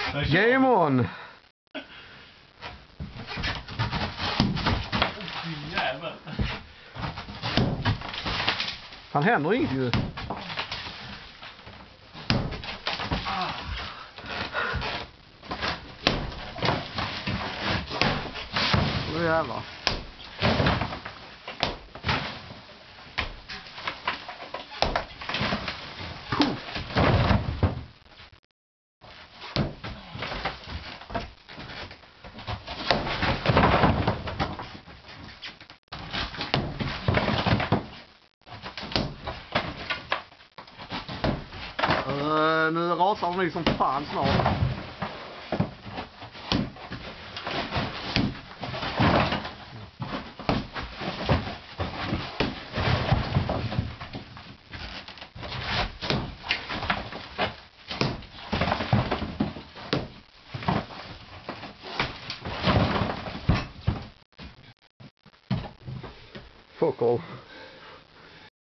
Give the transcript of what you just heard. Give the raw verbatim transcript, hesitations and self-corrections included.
Game on! Din jävel. Han händer inget ju. Nu jävlar. Uh, nu rasar de liksom fan snart. Fuck all.